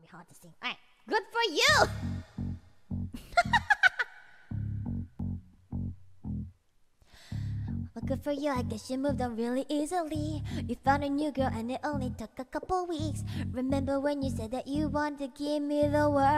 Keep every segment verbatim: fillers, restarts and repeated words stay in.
be hard to sing. Alright, good for you! Well, good for you, I guess you moved on really easily. You found a new girl and it only took a couple weeks. Remember when you said that you wanted to give me the world?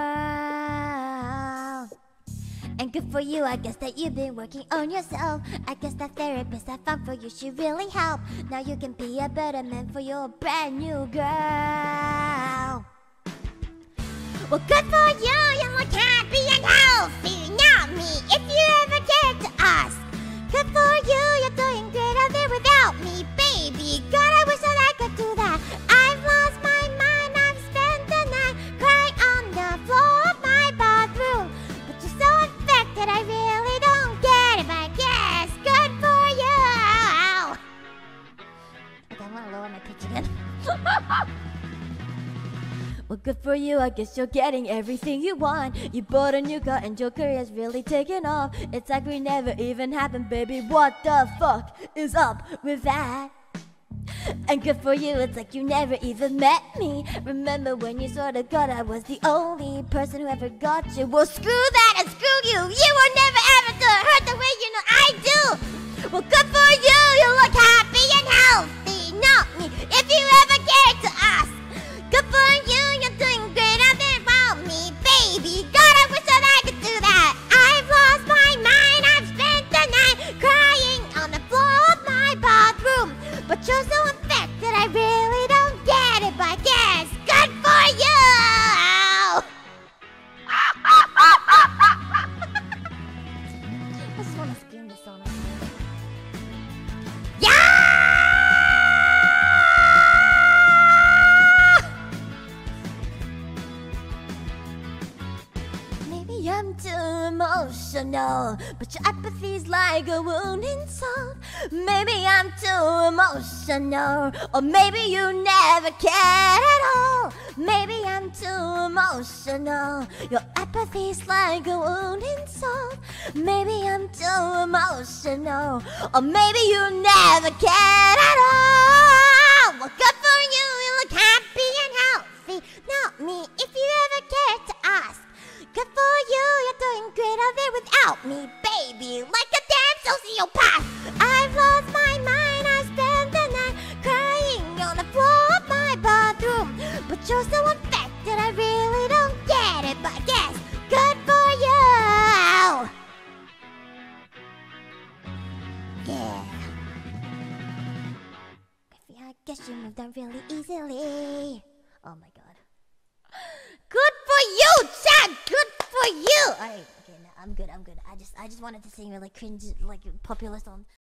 And good for you, I guess that you've been working on yourself. I guess that therapist I found for you should really help. Now you can be a better man for your brand new girl. Well, good for you, you look happy and healthy. Not me, if you ever cared to ask. Good for you, you're doing great out there without me, baby. God, I wish that I could do that. I've lost my mind, I've spent the night crying on the floor of my bathroom. But you're so infected, I really don't get it, but I guess good for you. Okay, I'm gonna lower my pitch again. Well, good for you, I guess you're getting everything you want. You bought a new car and your career's really taken off. It's like we never even happened, baby. What the fuck is up with that? And good for you, it's like you never even met me. Remember when you sorta thought I was the only person who ever got you? Well, screw that and screw you. You were never ever gonna hurt the way you know I do. Well, good for you, you look happy and healthy. Not me, if you ever cared to ask. Good for you, you're doing great out there about me, baby. God, I wish that I could do that. I've lost my mind, I've spent the night crying on the floor of my bathroom. But you're so infected, I really don't get it, but I guess good for you. I just want to scream this song. Yeah! I'm too emotional, but your apathy's like a wound insult. Maybe I'm too emotional, or maybe you never cared at all. Maybe I'm too emotional, your apathy's like a wound insult. Maybe I'm too emotional, or maybe you never cared at all. Well, good for you, you look happy and healthy. Not me, if you ever cared to ask. Good for you, you're doing great out there without me, baby. Like a damn sociopath. I've lost my mind, I spent the night crying on the floor of my bathroom. But you're so infected, I really don't get it, but I guess good for you. Yeah. I guess you moved on really easily. Oh my god. Good for you, Chad! Good for you! Alright, okay, now I'm good, I'm good. I just I just wanted to sing really cringe, like, popular song.